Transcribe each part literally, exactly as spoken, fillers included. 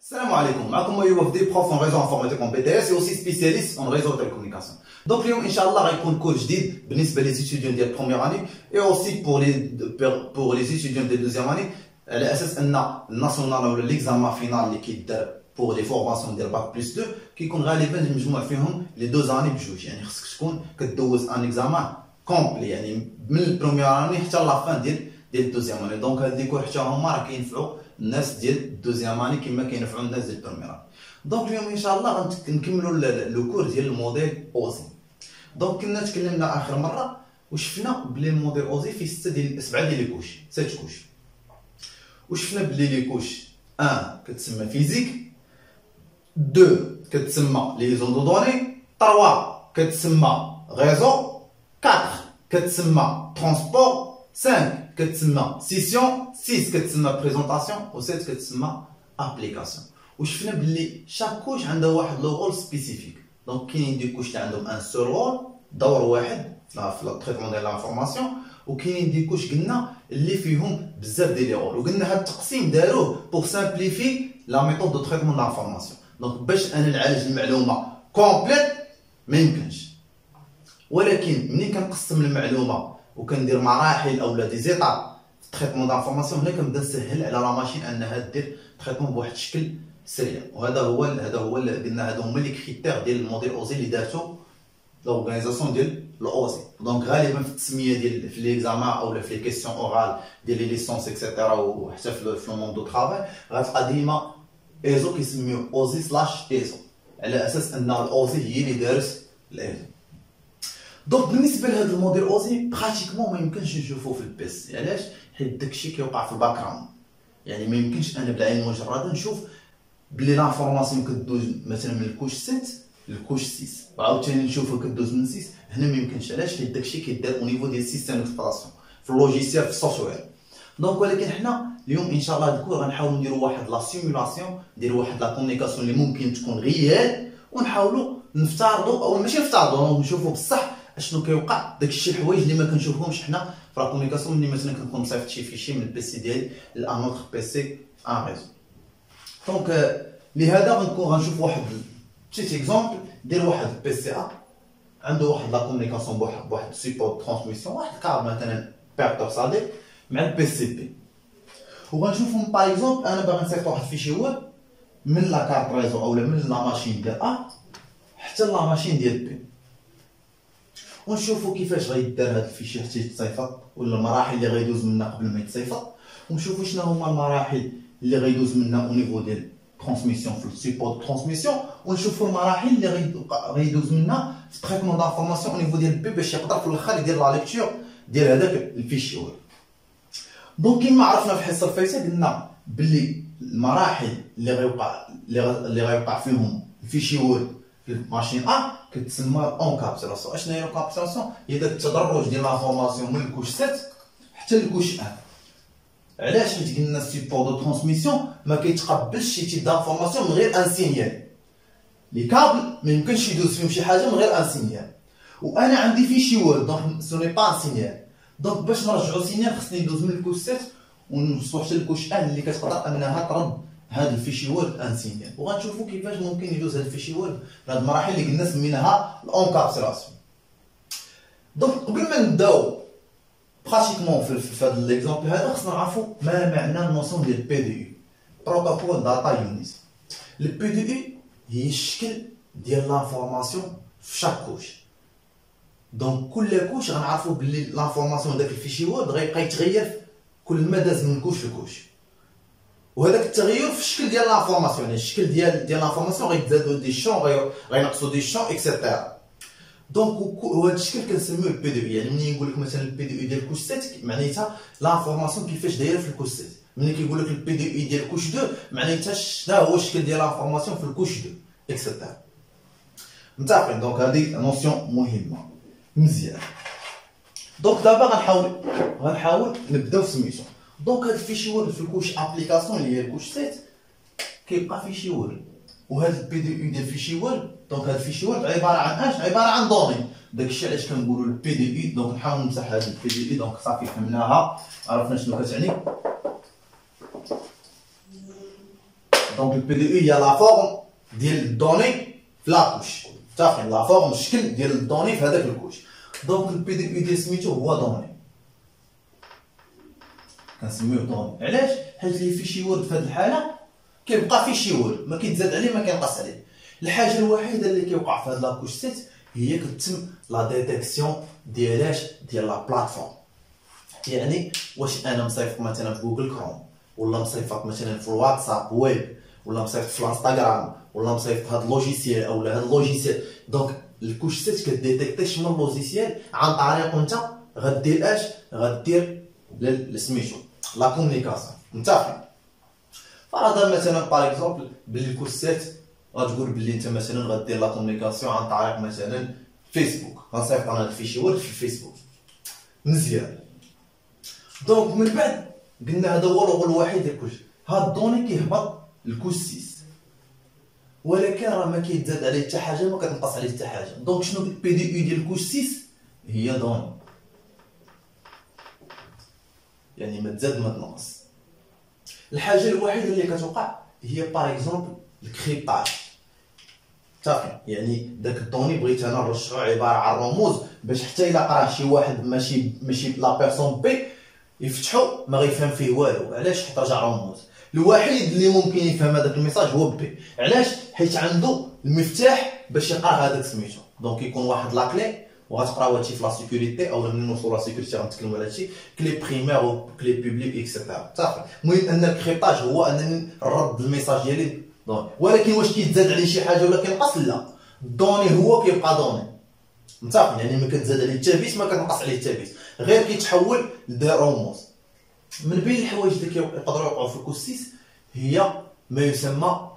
Salam alaikum, معكم أيوب وفدي بروف en réseau informatique en B T S et aussi spécialiste en réseau de télécommunication. Donc اليوم إن شاء الله غيكون كور جديد بالنسبة لي étudiants ديال première année et aussi pour les pour les étudiants de deuxième année على أساس أن الناسيونال ولا ليكزامان فينال اللي كيدار pour les formations ديال باك بلس deux كيكون غالبا المجموع فيهم لي دوز اني بجوج، يعني خصك تكون كدوز ان اكزامان كومبلي يعني من البروميير اني حتى لافان ديال ديال الدوزيام اني. دونك هاد لي كور حتى هما راه كينفعوا الناس ديال الدوزيام اني كما كينفعوا الناس ديال البروميير اني. دونك اليوم ان شاء الله غنكملوا لو كور ديال الموديل اوزي. دونك كنا تكلمنا اخر مره وشفنا بلي الموديل اوزي فيه سته ديال سبعه ديال لي كوش، ست كوش. وشفنا بلي لي كوش واحد كتسمى فيزيك، اثنين كتسمى لي زون دو دوني، ثلاثة كتسمى ريزو، أربعة كتسمى ترونسبور، خمسة كتسمى سيسيون، ستة كتسمى بريزونطاسيون، و سبعة كتسمى ابليكاسيون. وشفنا بلي شاك كوش عندها واحد لو رول سبيسيفيك. دونك كاينين دي كوش اللي عندهم ان سول رول، دور واحد في التريتمون ديال لانفورماسيون، وكاينين دي كوش قلنا اللي فيهم بزاف ديال لي رول. وقلنا هاد التقسيم داروه بور سامبليفي لا ميثود دو تريتمون لانفورماسيون. دونك باش انا نعالج المعلومه كومبليت ما يمكنش، ولكن ملي كنقسم المعلومه وكندير مراحل اولا دي زيتاب في التريتمون دانفورماسيون، هنا كنبدا نسهل على لا ماشين انها دير تريتمون بواحد الشكل سريع. وهذا هو هذا هو قلنا هادو هما لي كريتير ديال الموديل اوزي اللي دارتو لورغانيزاسيون ديال الاوزي. دونك غالبا في التسميه ديال في ليكزامان اولا في لي كيسيون اورال ديال لي ليسونس اكسيتيرا وحتى في لو موند دو طرافاي غتلقى ديما ايزو كيسميو اوزي سلاش ايزو على اساس ان الاوزي هي اللي دارت الايزو. دونك بالنسبه لهذا الموديل اوزي براتيكمون ما يمكنش نشوفوه في البيس. علاش؟ حيت داكشي كيوقع في الباك جراوند، يعني ما يمكنش انا بالعين المجرده نشوف بلي لانفورماسيون كدوز مثلا من الكوش سبعة للكوش ستة وعاوتاني نشوفها كدوز من ستة. هنا ما يمكنش. علاش؟ حيت داكشي كيدار او نيفو ديال السيستيم ديكسبلوطاسيون في اللوجيسيال في السوفتوير. دونك ولكن حنا اليوم ان شاء الله هاد الكور غنحاولوا نديروا واحد لا سيمولاسيون، نديروا واحد لا كومونيكاسيون اللي ممكن تكون ريال، ونحاولوا نفترضوا او ماشي نفترضوا نشوفوا بصح اشنو كيوقع داكشي الحوايج اللي ما كنشوفهمش حنا في لا كومونيكاسيون ملي مثلا كنكون مصيفط شي فيشي من البيسي ديالي لان اوتر بيسي في ان ريزو. دونك لهذا غنكون غنشوف واحد بتيت اكزومبل ديال واحد البيسي ا عنده واحد لا كومونيكاسيون بواحد بواحد سيبورت ترانسميسيون، واحد كار مثلا بيرتور صادق مع البيسي بي، وغنشوفهم باغ اكزومبل انا باغي نصيفط واحد الفيشي ويب من لا كارت ريزو اولا من لا ماشين ديال ا حتى لا ماشين ديال بي، ونشوفوا كيفاش غيدار هذا الفيشي حتى يتصيفط ولا المراحل اللي غيدوز منها قبل ما يتصيفط، ونشوفوا شنو هما المراحل اللي غيدوز منها او نيفو ديال ترانسميسيون في السيبورت ترانسميسيون، ونشوفوا المراحل اللي غيدوز منها في التريتمون دانفورماسيون او نيفو ديال البي باش يقدر في الاخر يدير لا ليكتور ديال هذاك الفيشي ويب. دونك كيما عرفنا في الحصه الفايته قلنا باللي المراحل اللي غيوقع اللي غيوقع فيهم الفيشي ويب في الماشين ا كتسمى اونكابسيلاسيون. اشنا هي اونكابسيلاسيون؟ هي داك التدرج ديال لافورماسيون من الكوش سبعة حتى للكوش واحد. علاش؟ حيت قلنا السيبور دو ترانسميسيون ما كيتقبلش شي تيب دانفورماسيون من غير ان سينيال. لي كابل ما يمكنش يدوز فيهم شي حاجه من غير ان سينيال، وانا عندي فيشي وورد دونك سو ني با ان سينيال. دونك باش نرجعو سينيال خصني ندوز من الكوش سبعة ونوصلو حتى للكوش واحد اللي كتقدر انها ترد هاد الفيشي وورد ان سينيال. وغنشوفو كيفاش ممكن يدوز هاد الفيشي وورد بهاد المراحل اللي قلنا سميناها الاونكابسيلاسيون. دونك قبل ما نبداو براتيكمون في هاد ليكزومبل هذا خصنا نعرفو ما معنى النوسيون ديال بي دي يو، بروتوكول داتا يونيت. البي دي يو هي الشكل ديال لانفورماسيون في شاك كوش. دونك كل كوش غنعرفو بلي لانفورماسيون داك الفيشي وورد غيبقى يتغير كل ما داز من كوش لكوش، وهذاك التغير في الشكل ديال لانفورماسيون، يعني الشكل ديال ديال لانفورماسيون غيتزادو دي شون غينقصو دي شون اكسيتيرا. دونك وهذا الشكل كنسميوه البي دي يو. يعني ملي نقول لك مثلا البي دي يو ديال كوش سبعة معناتها لانفورماسيون كيفاش دايره في الكوش سبعة. ملي كيقول لك البي دي يو ديال كوش اثنين معناتها شنو هو الشكل ديال لانفورماسيون في الكوش اثنين اكسيتيرا. متفقين؟ دونك هذه نوسيون مهمه مزيان. دونك دابا غنحاول غنحاول نبداو في سميتو. دونك هاد الفيشي وورد في الكوش ابليكاسيون اللي هي الكوش سبعة كيبقى فيشي وورد، وهاد البي دي يو ديال الفيشي وورد دونك هاد الفيشي وورد عباره عن اش؟ عباره عن دوني. داكشي علاش كنقولوا البي دي يو. دونك نحاول نمسح هاد البي دي يو. دونك صافي فهمناها، عرفنا شنو كتعني. دونك البي دي او هي لا فورم ديال الدوني في لاكوش، متفقين؟ لا فورم الشكل ديال الدوني في هذاك الكوش. دونك البي دي او ديال سميتو هو دوني، كنسميوه دوني. علاش؟ حيت لي فيشي وورد في هذه الحاله كيبقى فيشي وورد، ما كيتزاد عليه ما كينقص عليه. الحاجه الوحيده اللي كيوقع في هذه لاكوش ست هي كتم لا ديتيكسيون ديالاش ديال لا بلاتفورم. يعني واش انا مصيفط مثلا في جوجل كروم، ولا مصيفط مثلا في الواتساب ويب، ولا مصيفط في الانستغرام، ولا مصيفط هاد اللوجيسيال او هاد اللوجيسيال. دونك الكوش ست كديتيكتي شنو اللوجيسيال عن طريق انت غدير اش غدير لسميتو لا كومونيكاسيون، متفقين؟ فرضا مثلا باغ اكزومبل بلي الكوش ست غتقول بلي انت مثلا غدير لا كومونيكاسيون عن طريق مثلا فيسبوك، غنصيفط انا الفيشي وورد في الفيسبوك، مزيان. دونك من بعد قلنا هذا هو الرغل الوحيد ديال الكوش، هاد الدوني كيهبط الكوش ستة، ولكن راه ما كيتزاد عليه حتى حاجه ما كتنقص عليه حتى حاجه. دونك شنو البي دي او ديال الكوش ستة؟ هي دوني، يعني ما تزاد ما تنقص. الحاجه الوحيده اللي كتوقع هي باغ اكزومبل الكريبتاج، متفقين؟ يعني داك الدوني بغيت انا نرجعو عباره عن رموز باش حتى الا قراه شي واحد ماشي ماشي لا بيرسون بي يفتحو ما غيفهم فيه والو. علاش؟ حيت رجع رموز. الوحيد اللي ممكن يفهم هذاك الميساج هو بي. علاش؟ حيت عنده المفتاح باش يقرا هذاك سميتو. دونك يكون واحد لاكلي وغتقراو هادشي في لا سيكوريتي، او من نوصلوا لا سيكوريتي غنتكلموا على هادشي، كلي بريمير و كلي بوبليك اكسيتيرا، صافي. المهم ان الكريبتاج هو انني نرد الميساج ديالي دوني. ولكن واش كيتزاد عليه شي حاجه ولا كينقص؟ لا، الدوني هو كيبقى دوني، متفقين؟ يعني ما كتزاد عليه حتى بيت ما كتنقص عليه حتى بيت، غير كيتحول لدي رموز. من بين الحوايج اللي كيقدروا يوقعوا في الكوش ستة هي ما يسمى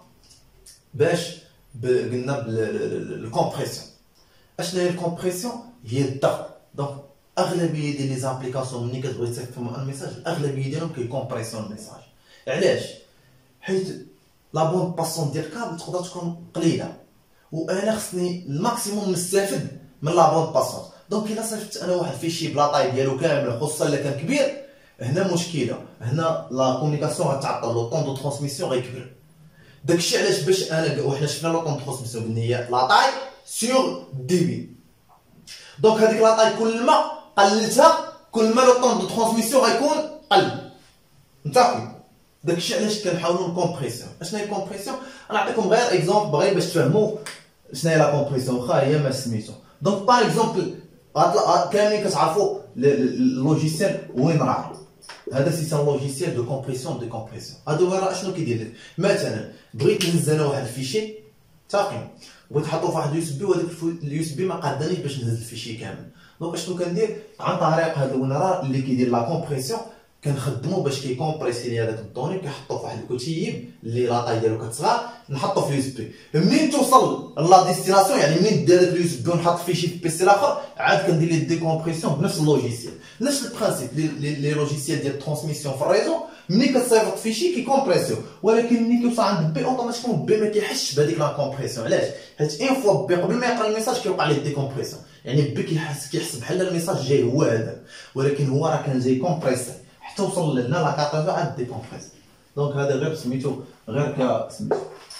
باش قلنا بالكومبريسيون. اشنا هي الكومبريسيون؟ هي الضغط. دونك اغلبيه ديال لي زابليكاسيون ملي كتبغي تفهم ان ميساج الاغلبيه ديالهم كيكومبريسيون الميساج. علاش؟ حيت لا بون باسون ديال الكابل تقدر تكون قليله، وانا خصني الماكسيموم نستافد من لا بون باسون. دونك الا صيفطت انا واحد فيشي بلا طاي ديالو كامل، خصوصا الا كان كبير، هنا مشكله، هنا لا كومونيكاسيون غتعطل، لو طون دو ترانسميسيون غيكبر. داكشي علاش باش انا وحنا شفنا لو طون دو ترانسميسيون قلنا هي لا طاي سيغ ديبي. دونك هذيك لا طاي كل ما قللتها كل ما لو طون دو ترانسميسيون غيكون قل، متفقين؟ داكشي علاش كنحاولوا الكومبريسيون. اشنا هي الكومبريسيون؟ نعطيكم غير اكزومبل بغي باش تفهموا شنو هي لا كومبريسيون، واخا هي ما سميتو. دونك باغ اكزومبل كاملين كتعرفوا اللوجيسيال وين راه، هذا سي سان لوجيسيال دو كومبريسيون دو كومبريسيون. هذا هو راه شنو كيدير؟ مثلا بغيت نهز انا واحد الفيشي، متفقين؟ بغيت نحطو في واحد اليو اس بي، وهذاك اليو اس بي ما قادانيش باش نهز الفيشي كامل. دونك شنو كندير؟ عن طريق هذا الونرا اللي كيدير لا كومبريسيون كنخدمو باش كيكومبريسي لي هذاك الدوني، كيحطو في واحد الكتيب اللي لا طاي ديالو كتصغر، نحطو في اليو اس بي. منين توصل لا ديستيناسيون، يعني منين دير هذاك اليو اس بي ونحط فيشي في بيسي الاخر، عاد كندير ليه ديكومبريسيون بنفس اللوجيسيال. نفس البرانسيب لي لوجيسيال ديال الترانسميسيون في الريزو، ملي كتصيفط فيشي كيكومبريسيو، ولكن ملي كيوصل عند بي اوتوماتيكمون بي ما كيحسش بهذيك لا كومبريسيون. علاش؟ حيت اون فوا بي قبل ما يقرا الميساج كيوقع ليه ديكومبريسيون، يعني بي كيحس كيحس بحال الميساج جاي هو هذا، ولكن هو راه كان جاي كومبريسي حتى وصل لنا لا كاتافا عاد ديكومبريسي. دونك هذا غير سميتو غير ك سميتو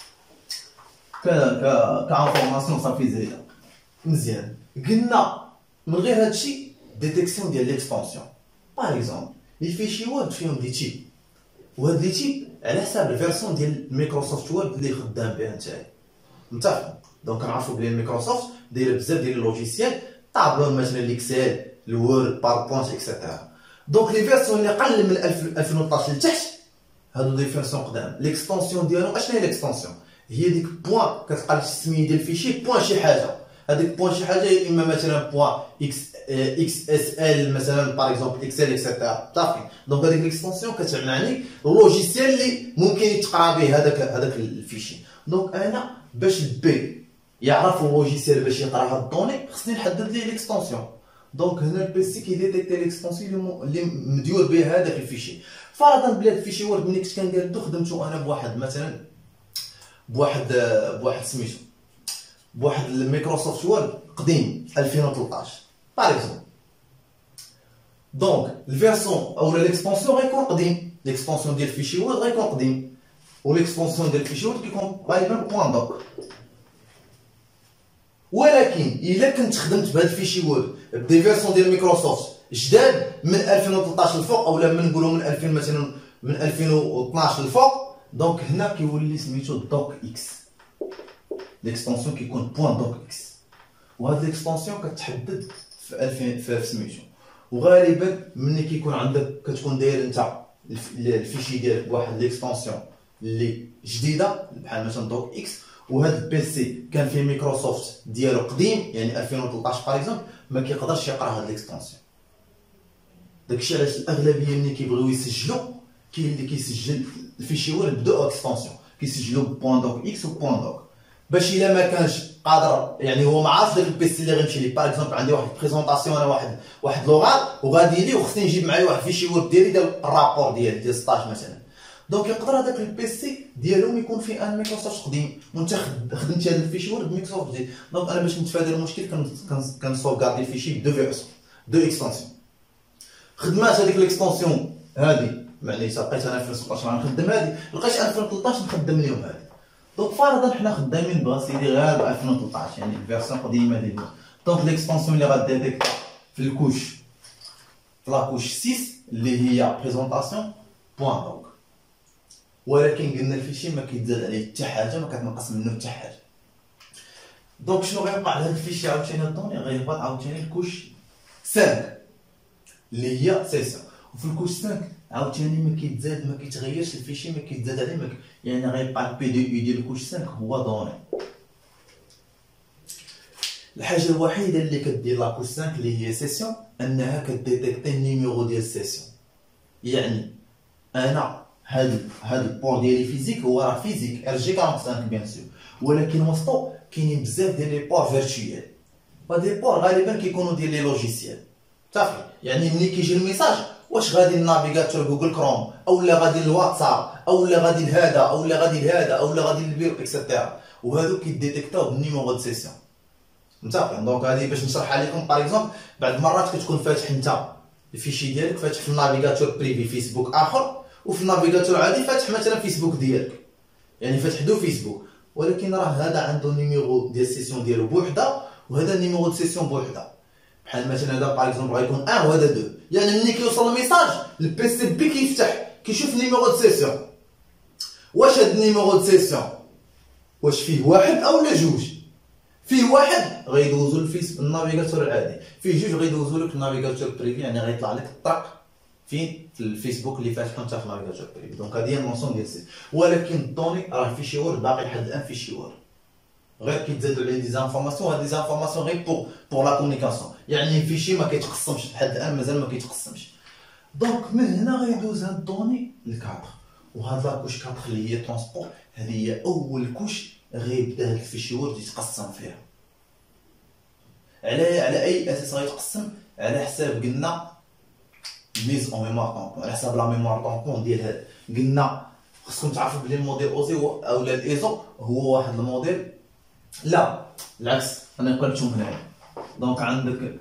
ك ك كانفورماسيون صافي زايده مزيان. قلنا من غير هادشي ديتيكسيون ديال ليكستونسيون. باغ اكزومبل لي فيشي وورد فيهم دي تيب، وهاد لي تيب على حساب الفيرسون ديال مايكروسوفت وورد اللي خدام بها نتايا، متفق؟ دونك كنعرفو بلي مايكروسوفت دايره بزاف ديال اللوجيسيال، طابلو مثلا الاكسل، الوورد، باوربوينت اكسيتيرا. دونك لي فيرسون اللي قل من ألفين وطاش لتحت هادو دي فيرسون قدام. ليكستونسيون ديالهم اشنا هي ليكستونسيون؟ هي ديك بوان كتلقى السميه ديال الفيشي بوان شي حاجه، هذيك بوان شي حاجه يا اما مثلا بوان اكس اكس اس ال مثلا باغ اكزومبل اكسل اكسيتيرا، صافي. دونك هذيك ليكستونسيون كتعني اللوجيسيال اللي ممكن يتقرا به هذاك هذاك الفيشي. دونك انا باش البي يعرف اللوجيسيال باش يقرا هاد الدوني خصني نحدد ليه ليكستونسيون. دونك هنا البيسي كيديتيكتي ليكستونسيون اللي مديور به هذاك الفيشي. فرضا بلي الفيشي وورد ملي كنت كندير خدمتو انا بواحد مثلا بواحد بواحد سميتو بواحد الميكروسوفت وورد قديم ألفين وثلاطاش باغ اكزومبل. دونك الفيرسون او ليكسبونسيون غيكون قديم، ليكسبونسيون ديال الفيشي وورد غيكون قديم. وليكسبونسيون ديال الفيشي وورد كيكون غالبا بوان دوك. ولكن الا كنت خدمت بهذا الفيشي وورد بدي فيرسون ديال مايكروسوفت جداد من ألفين وثلاطاش الفوق، اولا من نقولوا من ألفين مثلا من ألفين واثناش الفوق، دونك هنا كيولي سميتو دوك اكس. ليكسبونسيون كيكون بوان دوك اكس، وهاد ليكسبونسيون كتحدد في ألفين في سميتو. وغالبا ملي كيكون عندك كتكون داير انت الفيشي ديالك بواحد ليكسبونسيون اللي جديده بحال مثلا دوك اكس، وهذا البيسي كان فيه مايكروسوفت ديالو قديم يعني ألفين وثلاطاش باغ اكزومبل، ما كيقدرش يقرا هاد ليكسبونسيون. داكشي علاش الاغلبيه ملي كيبغيو يسجلوا كاين اللي كيسجل الفيشي وورد بدو اكسبونسيون كيسجلوا بوان دوك اكس و بوان دوك، باش الا ما كانش قادر يعني هو ما عارفش داك البيسي اللي غيمشي ليه. باغ اكزومبل عندي واحد بريزونطاسيون انا واحد واحد لوغال وغادي لي وخصني نجيب معايا واحد فيشي وورد ديالي ديال الرابور ديالي ديال ستاج مثلا، دونك يقدر هذاك البيسي ديالهم يكون فيه ان مايكروسوفت قديم وانت خدمتي هذا الفيشي وورد بمايكروسوفت جديد. دونك انا باش نتفادى المشكل كنسوغاردي الفيشي بدو فيرسون دو اكستنسيون. خدمات هذيك ليكستنسيون هذه معناتها لقيت انا ألفين وسبعطاش غنخدم هذه، لقيت ألفين وثلاطاش نخدم اليوم هذه. دونك فرضا حنا خدامين بغا سيدي غير ب ألفين وثلاطاش يعني الفيرسيون قديمه ديالنا، دونك ليكستنسيون اللي غاديتيكتا في الكوش في لاكوش ستة اللي هي بريزونطاسيون بوان دوك. ولكن قلنا الفيشي ما كيتزاد عليه حتى حاجه، ما كتنقص منه حتى حاجه. دونك شنو غيوقع لهاد الفيشي عاوتاني الدوني غيهبط عاوتاني الكوش خمسة اللي هي سيسيون، وفي الكوش خمسة عاوتاني ما كيتزاد ما كيتغيرش الفيشي، ما كيتزاد عليه مك... يعني غيبقى البي دي اي ديال الكوش خمسة هو دوني. الحاجه الوحيده اللي كدير لاكوش خمسة اللي هي سيسيون انها كديتيكتي النيميرو ديال السيسيون. يعني انا هاد هاد البور ديالي فيزيك هو راه فيزيك ار جي أربعة وخمسين بيان سور، ولكن وسطو كاينين بزاف ديال لي بور فيرتويال، وهاد لي بور غالبا كيكونوا ديال لي لوجيسيال صافي. يعني ملي كيجي الميساج واش غادي للنافيغاتور جوجل كروم اولا غادي للواتساب اولا غادي لهذا اولا غادي لهذا اولا غادي للبيرو اكسيتيرا، وهادو كيديتيكتاو بالنيميرو دو سيسيون متفقين. دونك هادي باش نشرحها لكم باغ اكزومبل، بعض المرات كتكون فاتح انت الفيشي ديالك فاتح في النافيغاتور بريفي فيسبوك اخر، وفي النافيغاتور عادي فاتح مثلا فيسبوك ديالك، يعني فاتح دو فيسبوك، ولكن راه هذا عنده نيميرو ديال السيسيون ديالو بوحده وهذا النيميرو دو سيسيون بوحده. بحال مثلا هذا باغ اكزومبل غيكون واحد وهذا دو، يعني ملي كيوصل الميساج البيسي بي كيفتح كيشوف النيميرو دو سيسيون. واش هاد النيميرو دو سيسيون واش فيه واحد اولا جوج؟ فيه واحد غيدوزو الفيس النافيغاتور العادي، فيه جوج غيدوزو لك النافيغاتور بريفي، يعني غيطلع لك الطرق فين في الفيسبوك اللي فاتح انت في النافيغاتور بريفي. دونك هذه هي المونسيون ديال السيت. ولكن الدوني راه فيشي وورد باقي لحد الان فيشي وورد، غير كيتزادوا عليه دي زانفورماسيون، هاد دي زانفورماسيون غير بور بور لا كومونيكاسيون، يعني الفيشي ما كيتقسمش لحد الان مازال ما كيتقسمش. دونك من هنا غيدوز هاد الدوني لكاطخ، وهاد لاكوش كاطخ اللي هي ترونسبور هذه هي اول كوش غيبدا هاد الفيشي وورد يتقسم فيها. على على اي اساس غيتقسم؟ على حساب قلنا ميز اون ميموار طونبون، على حساب لا ميموار طونبون ديال هاد. قلنا خصكم تعرفوا بلي الموديل اوزي اولا الايزو هو واحد الموديل، لا العكس انا قلتهم هنايا. دونك عندك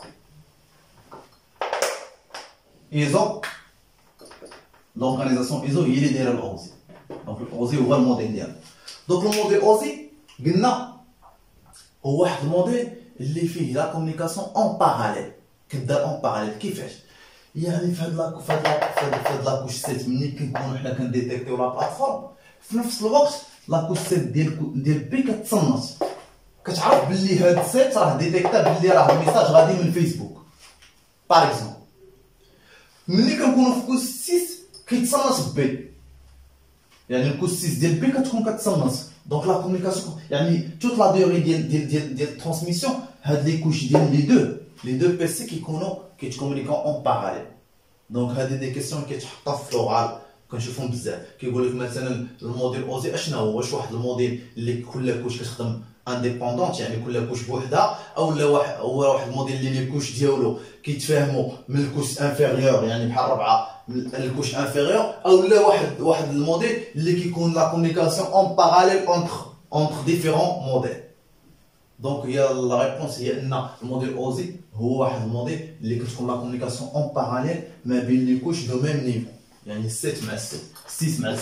ايزو لورغانيزاسيون ايزو هي اللي دايره الاوزي، دونك الاوزي هو الموديل ديالها. دونك الموديل اوزي قلنا هو واحد الموديل اللي فيه لا كومونيكاسيون اون باراليل، كدار اون باراليل. كيفاش؟ يعني في هاد لا في هاد لا في هاد لاكوش سيت ملي كنكونو حنا كنديتيكتيو لا بلاتفورم، في نفس الوقت لاكوش سيت ديال ديال بي كتصنت، كتعرف بلي هاد السيت راه ديتيكتا بلي راه الميساج غادي من فيسبوك باغ اكزومبل. ملي كنكونو في كوش ستة كيتصنت بي، يعني الكوش ستة ديال بي كتكون كتصنت. دونك لا كومونيكاسيون يعني توت لا ديوري ديال ديال ديال ديال الترانسميسيون هاد لي كوش ديال لي دو لي دو بي سي كيكونوا كيتكومونيكاو اون باراليل. دونك هادي دي كيسيون كيتحطوا في لوغال كنشوفهم بزاف، كيقول لك مثلا الموديل اوزي اشنا هو، واش واحد الموديل اللي كل كوش كتخدم انديبوندونت يعني كل كوش بوحدها، اولا واحد هو واحد الموديل اللي الكوش ديالو كيتفاهموا من الكوش انفيريور يعني بحال ربعه من الكوش انفيريور، اولا واحد واحد الموديل اللي كيكون لا كومونيكاسيون اون باراليل اونتر اونتر ديفيرون موديل. دونك هي لا ريبونس هي ان الموديل اوزي هو واحد الموديل اللي كتكون لا كومونيكاسيون اون باراليل ما بين لي كوش دو ميم نيفو، يعني ستة مع ستة، ستة مع ستة،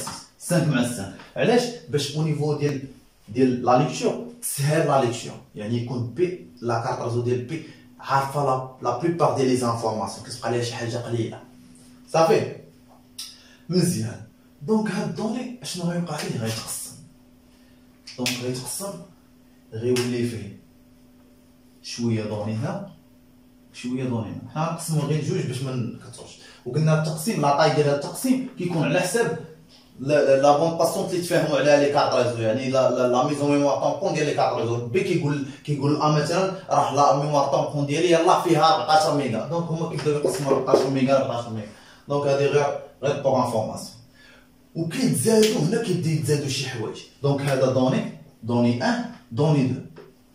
خمسة مع خمسة. علاش؟ باش او نيفو ديال ديال لا ليكتور تسهل لا ليكتور، يعني يكون بي لا كارت ريزو ديال بي عارفه لا لا بلوبار ديال لي زانفورماسيون، كتبقى ليها شي حاجه قليله صافي مزيان. دونك هاد الدوني اشنو غيوقع فيه؟ غيتقسم. دونك غيتقسم غيولي فيه شويه دوني هنا شويه دوني هنا. حنا غنقسمو غير جوج باش ما نكثروش. وقلنا التقسيم لاطاي ديال هاد التقسيم كيكون على حساب لا بون باسون اللي تفاهموا عليها لي كارت ريزو، يعني لا لا ميزون ميموار طامبون ديال لي كارت ريزو. بي كيقول كيقول ا مثلا راه لا ميموار طامبون ديالي يلاه فيها أربعطاش ميغا، دونك هما كيبداو يقسموا أربعطاش ميغا أربعطاش ميغا. دونك هادي غير غير بوغ انفورماسيون. وكيتزادوا هنا كيبدا يتزادوا شي حوايج. دونك هذا دوني دوني واحد دوني اثنين.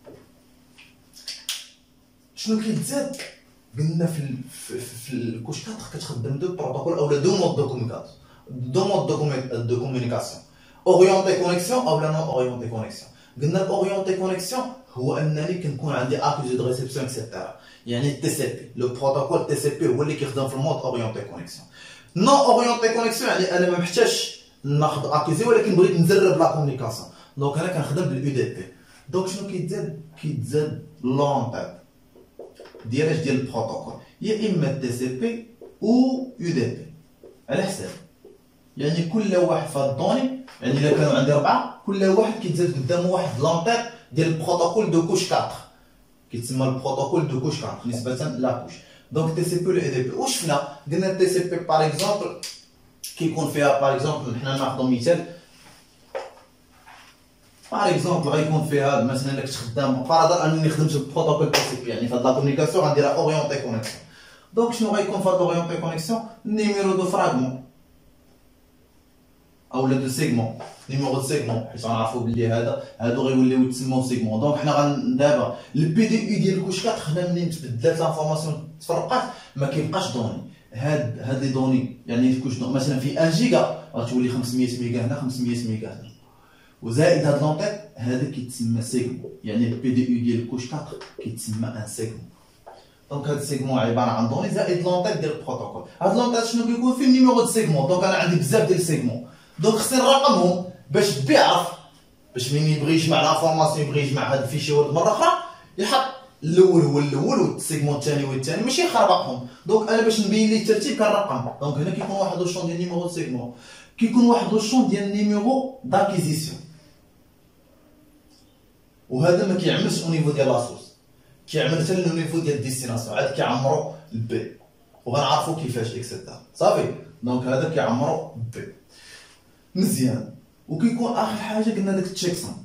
شنو كيتزاد؟ قلنا في ال في, في الكوش أربعة كتخدم دو بروتوكول اولا دو مود دو كومونيكاسيون دو مود دو كومونيكاسيون اورينتي كونيكسيون اولا نون اورينتي كونيكسيون. قلنا الاورينتي كونيكسيون هو انني كنكون عندي اكوزي دو ريسبسيون اكسيتيرا، يعني تي سي بي لو بروتوكول تي سي بي هو اللي كيخدم في المود اورينتي كونيكسيون. نون اورينتي كونيكسيون يعني انا ما محتاجش ناخذ اكوزي ولكن بغيت نزرب لا كومونيكاسيون، دونك انا كنخدم بالاو دي بي. دونك شنو كيتزاد؟ كيتزاد لونتيب ديال اش ديال البروتوكول، يا اما تي سي بي او يو دي بي على حساب، يعني كل واحد في الدوني، يعني الا كانوا عندي اربعه كل واحد كيتزاد قدامه واحد لونتيب ديال البروتوكول دو كوش أربعة كيتسمى البروتوكول دو كوش أربعة نسبه لا كوش. دونك تي سي بي ولا اي دي بي. وشفنا قلنا تي سي بي باغ اكزومبل كيكون فيها باغ اكزومبل حنا ناخذ مثال باغ اكزومبل غيكون فيها مثلا الا كنت خدام فرضا انني خدمت ببروتوكول تي سي بي، يعني فهاد لا كومونيكاسيون غنديرها اورينتي كونيكسيون. دونك شنو غيكون فهاد اورينتي كونيكسيون؟ نيميرو دو فراغمون اولا دو سيغمون، نيميرو دو سيغمون حيت غنعرفو بلي هذا هادو غيوليو يتسموا سيغمون. دونك حنا غن دابا البي دي اي ديال كوش أربعة حنا منين تبدلات لانفورماسيون تفرقات ما كيبقاش دوني. هاد هاد لي دوني يعني كوش مثلا في واحد جيجا غتولي خمسمية ميغا هنا خمسمية ميغا هنا، وزائد هاد لونتيب هذا كيتسمى سيغمون، يعني البي دي يو ديال كوش أربعة كيتسمى ان سيغمون. دونك هاد السيغمون عباره عن دوني زائد لونتيب ديال البروتوكول. هاد لونتيب شنو كيكون فيه؟ النيميرو دو سيغمون. دونك انا عندي بزاف ديال السيغمون، دونك خصني نرقمهم باش بي يعرف باش ملي يبغي يجمع لافورماسيون يبغي يجمع هاد الفيشي ورد مره اخرى يحط الاول هو الاول والسيغمون الثاني هو الثاني ماشي يخربقهم. دونك انا باش نبين ليه الترتيب كنرقم. دونك هنا كيكون واحد لو شون ديال النيميرو دو سيغمون، كيكون واحد لو شون ديال النيميرو داكيزيسيون، وهذا ما كيعملش او نيفو ديال لاسورس، كيعمل حتى لو نيفو ديال الديستيناسيون عاد كيعمرو البي وغنعرفو كيفاش اكسيتيرا صافي. دونك هذا كيعمرو بي مزيان. وكيكون اخر حاجه قلنا داك التشيك سم،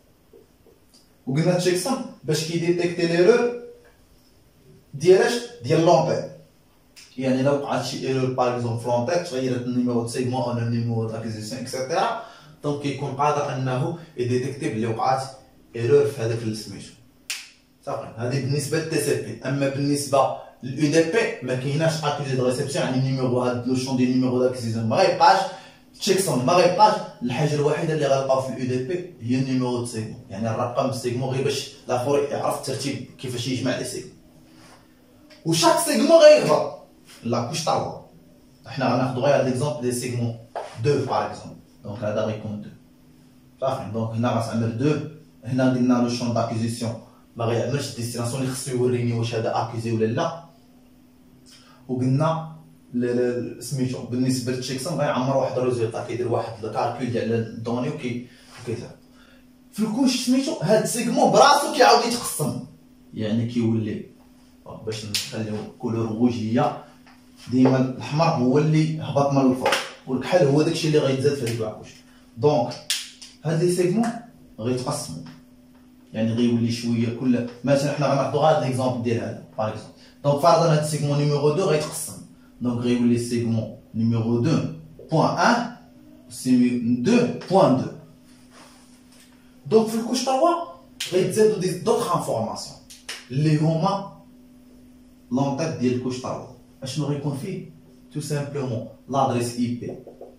وقلنا التشيك سم باش كيديتيكتي ليرور ديال اش ديال لونتيب، يعني لو وقعت شي ايرور باغ اكزومبل في لونتيب تغيرت النيميرو دو سيغمون او النيميرو داكيزيسيون اكسيتيرا، دونك كيكون قادر انه يديتيكتي بلي وقعت ايرور في هذاك سميتو صافي. هذه بالنسبه للتي سي بي. اما بالنسبه للاو دي بي ما كايناش اكوزي دو ريسبسيون، يعني النيميرو هذا لو شون ديال النيميرو داكيزيسيون ما غيبقاش تشيك سون ما غيبقاش. الحاجه الوحيده اللي غنلقاو في الاو دي بي هي النيميرو دو سيغمون، يعني الرقم السيغمون غير باش الاخر يعرف الترتيب كيفاش يجمع لي سيغمون. وشاك سيغمون غيغلط لا كوش طاوا. حنا غناخدو غير هاد ليكزومبل ديال سيغمون اثنين باغ اكزومبل، دونك هذا غيكون اثنين صافي. دونك هنا غتعمل اثنين. هنا قلنا لو شون داكيزيسيون ما غيعملش الديستيناسيون اللي خصو يوريني واش هذا اكوزي ولا لا. وقلنا سميتو بالنسبه للتشيك سم غيعمر واحد الريزولتا كيدير واحد الكالكول ديال الدوني وكي وكيزاد في الكوش سميتو. هاد السيغمون براسو كيعاود يتقسم، يعني كيولي باش نخليو كولور وجهيه ديما الاحمر هو اللي هبط من الفوق والكحل هو داكشي اللي غيتزاد في هاد الكوش. دونك هاد لي سيغمون غيتقسموا، يعني غيولي شويه كل مثلا حنا غناخدو غير ليكزومبل ديال هذا باغ اكزومبل. دونك فرضا هاد السيغمون نيميرو اثنين غيتقسم، دونك غيولي سيغمون نيميرو اثنين بوان واحد اثنين بوان اثنين. دونك في الكوش ثلاثة غيتزادو دي دوطخ انفورماسيون اللي هما لونتيب ديال الكوش ثلاثة. اشنو غيكون فيه؟ تو سامبلومون لادريس اي بي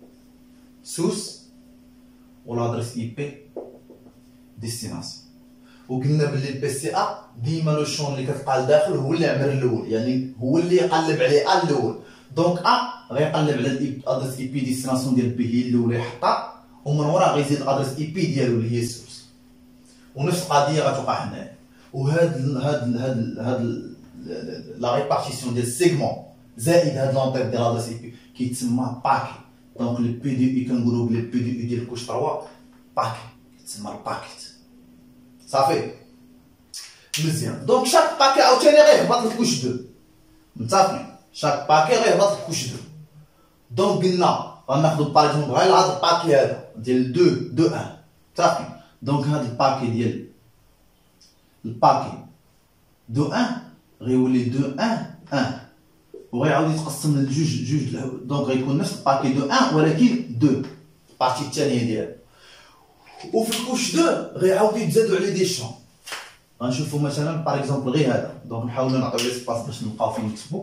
سوس و لادريس اي بي ديستيناسيون. وقلنا بلي البي سي ا ديما لو شون اللي كتلقى لداخل هو اللي عمر الاول، يعني هو اللي يقلب عليه ا الاول. دونك ا غيقلب على الادريس اي بي ديستيناسيون ديال بي هي الاولى يحطها ومن وراء غيزيد الادريس اي بي ديالو اللي هي السورس. ونفس القضيه غتوقع هنايا. وهاد هاد هاد هاد لا ريبارتيسيون ديال السيغمون زائد هاد لونتيب ديال الادريس اي بي كيتسمى باكي. دونك لي بي دي اي كنقولو بلي بي دي اي ديال كوش ثلاثة باكي كيتسمى الباكيت. صافي مزيان. دونك شاك باكي عاوتاني غيهبط لكوش دو. متفقين؟ شاك باكي غيهبط لكوش دو. دونك قلنا غناخدو باغ غير هاد الباكي هذا ديال دو دو ان. متفقين؟ دونك هاد الباكي ديال الباكي دو ان غيولي دو ان ان وغيعاود يتقسم لجوج جوج. دونك غيكون نفس الباكي دو ان ولكن دو البارتي الثانيه ديالو. وفي الكوش دو غيعاودو يتزادو عليه دي شون. غنشوفو مثلا باغ اكزومبل غير هذا. دونك نحاولو نعطيو ليسباس باش نلقاو فين نكتبو.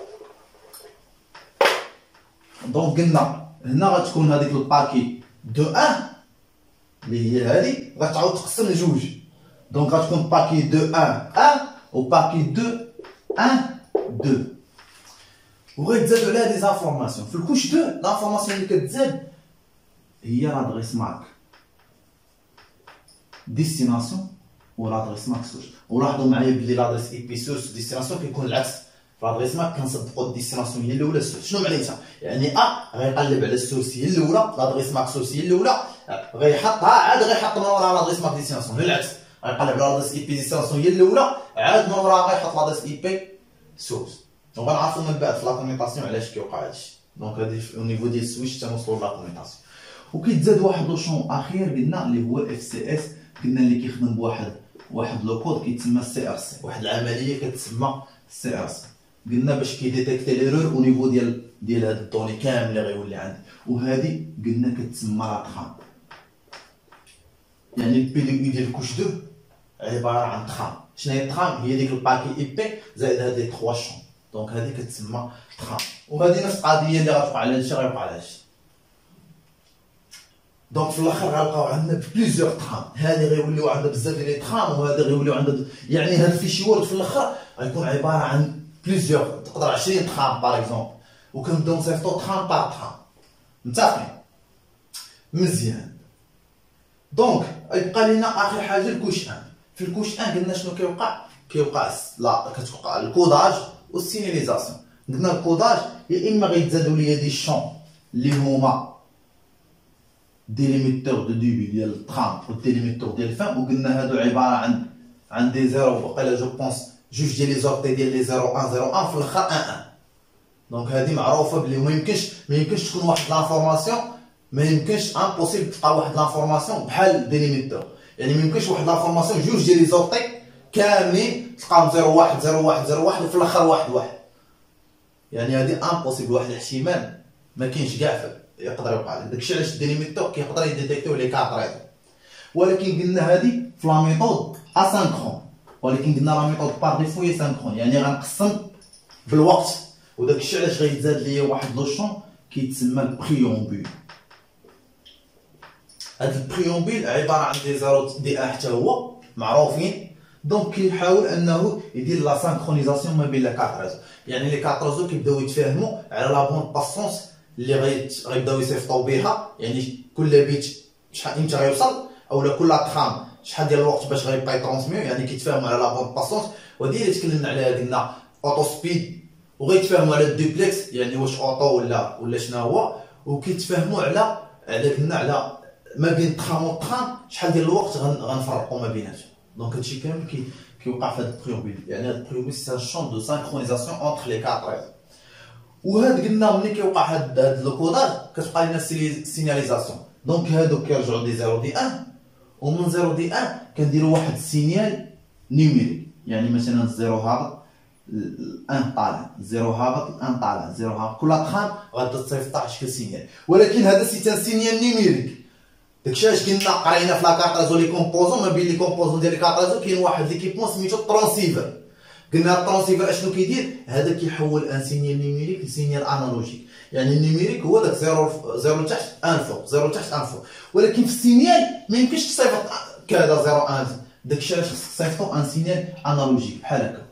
دونك قلنا هنا غتكون هذيك الباكي دو ان اللي هي هذه غتعاود تقسم لجوج. دونك غتكون باكي دو ان ان و باكي دو ان دو. وغيتزادو عليها دي زانفورماسيون. في الكوش دو لانفورماسيون اللي كتزاد هي لادريس مارك ديستيناسيون و لادريس مارك سورس. ولاحظوا معايا بلي لادريس اي بي سورس ديستيناسيون كيكون العكس. في لادريس مارك كنصدقوا الديستيناسيون هي الاولى السورس. شنو معناتها؟ يعني ا غيقلب على السورس هي الاولى، لادريس مارك سورس هي الاولى، غيحطها عاد غيحط من وراها لادريس مارك ديستيناسيون. بالعكس غيقلب على لادريس اي بي ديستيناسيون هي الاولى عاد من وراها غيحط لادريس اي بي سورس. وغنعرفوا من بعد في لا كوميطاسيون علاش كيوقع هادشي. دونك هادي او نيفو ديال السويتش تنوصلوا لا كوميطاسيون. وكيتزاد واحد لو شون اخير قلنا اللي هو الاف سي اس. قلنا اللي كيخدم بواحد واحد لو كود كيتسمى سي ار سي. واحد العمليه كتسمى سي ار سي. قلنا باش كيديتيكتي ليرور او نيفو ديال ديال هاد الدوني كامل اللي غيولي عندي. وهادي قلنا كتسمى لا ترام. يعني البي دي اي ديال كوش دو عباره عن ترام. شنو هي الترام؟ هي ديك الباكي اي بي زائد هاد لي تخوا شون. دونك هادي كتسمى ترام. وهادي نفس القضيه اللي غتوقع على هادشي غيوقع على هادشي. دونك في الاخر غنلقاو عندنا بليزيور ترام. هادي غيوليو عندنا بزاف ديال لي ترام وهادي غيوليو عندنا. يعني هاد الفيشي وورد في الاخر غيكون عباره عن بليزيور تقدر عشرين ترام باغ اكزومبل. وكنبداو نصيفطو ترام باغ ترام. متفقين؟ مزيان. دونك يبقى لينا اخر حاجه الكوش ان. في الكوش ان قلنا شنو كيوقع؟ كيوقع لا كتوقع الكوداج والسينياليزاسيون. قلنا الكوداج يا اما غيتزادوا ليا دي شون اللي هما ديليميتور دو ديبي ديال الترام والديليميتور ديال الفان. وقلنا هادو عباره عن عن دي زيرو وقيلا جو بونس جوج ديال لي زورتي ديال لي زيرو واحد زيرو واحد في الاخر واحد واحد. دونك هادي معروفه بلي ما يمكنش ما يمكنش تكون واحد لانفورماسيون ما يمكنش امبوسيبل تلقى واحد لانفورماسيون بحال ديليميتور. يعني ما يمكنش واحد لانفورماسيون جوج ديال لي زورتي كاملين تلقاهم زيرو واحد زيرو واحد زيرو واحد وفي الاخر واحد واحد. يعني هادي امبوسيبل. واحد الاحتمال ما كاينش كاع يقدر يوقع. داكشي علاش الديليميتور كيقدر يديتيكتيو لي كادريز. ولكن قلنا هادي في لا ميثود اسانكرون. ولكن قلنا لا ميثود بار ديفو هي سانكرون. يعني غنقسم بالوقت. وداكشي علاش غيتزاد ليا واحد لو شون كيتسمى البريومبول. هاد البريومبول عباره عن دي زيرو دي ان حتى هو معروفين. دونك كيحاول انه يدير لا سانكرونيزاسيون ما بين لي كادريز. يعني لي كادريز كيبداو يتفاهموا على لا بون باسونس اللي غيت غيبداو يصيفطوا بها. يعني كل بيت شحال امتى غيوصل اولا كل ترام شحال ديال الوقت باش غيبقى يترونسميو. يعني كيتفاهموا على لا بون باسونس. ودي اللي تكلمنا عليها قلنا اوتو سبيد. وغيتفاهموا على الدوبلكس يعني واش اوطو ولا ولا شنو هو. وكيتفاهموا على على قلنا على ما بين ترام و ترام شحال ديال الوقت غنفرقوا ما بيناتهم. دونك هادشي كامل كي كيوقع في هاد البريومبول. يعني هاد البريومبول سي ان شون دو سانكرونيزاسيون اونتر لي كادريز. وهاد قلنا ملي كيوقع هاد هاد الكوداج كتبقى لنا سينياليزاسيون. دونك هادو كيرجعوا دي زيرو دي ان. ومن زيرو دي ان كنديروا واحد السينيال نيميريك. يعني مثلا الزيرو هابط الان طالع زيرو هابط الان طالع زيرو هابط. كل ترام غادا تصيفط على شكل سينيال. ولكن هذا سي ان سينيال نيميريك. داكشي علاش قلنا قرينا في لا كارطازو لي كومبوزون. ما بين لي كومبوزون ديال لي كارطازو كاين واحد ليكيبمون سميتو الترونسيفر. قلنا الترونسيفر اشنو كيدير؟ هذا كيحول ان سينيال نيميريك لسينيال انالوجيك. يعني النيميريك هو داك زيرو زيرو تحت ان فوق زيرو تحت ان فوق. ولكن في السينيال ما يمكنش تصيفط كذا زيرو ان. داكشي علاش خصك تصيفطو ان سينيال انالوجيك بحال هكا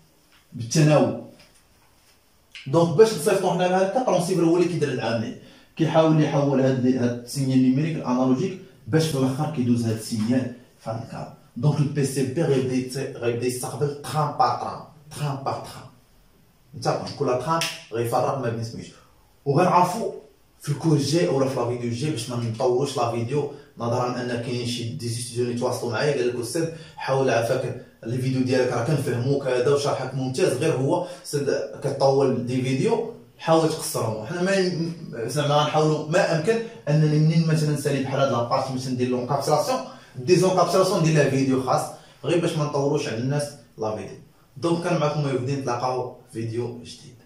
بالتناوب. دونك باش نصيفطو حنا بحال هكا الترونسيفر هو اللي كيدير العمليه. كيحاول يحول هاد هاد السينيال نيميريك الانالوجيك باش في الاخر كيدوز هاد السينيال في هاد الكابل. دونك البي سي بي غيبدا غيبدا يستقبل تران بار تران تران بار تران، انت كل تران غيفرق ما بين سميتو. وغنعرفوا في الكورس الجاي اولا في لا فيديو الجاي باش ما نطولوش لا فيديو، نظرا ان كاينين شي دي ستوديو اللي تواصلوا معايا قال لك استاذ حاول عافاك لي فيديو ديالك راه كنفهموك هذا وشرحك ممتاز، غير هو استاذ كطول دي فيديو حاول تقصرهم. حنا ما زعما غنحاولوا ما امكن انني منين مثلا نسالي بحال هاد لابارتي باش ندير لهم كابسولاسيون ديزونكابسولاسيون ندير لها فيديو خاص غير باش ما نطولوش على الناس لا فيديو. دونك كان معكم يوفدين، نتلاقاو فيديو جديد.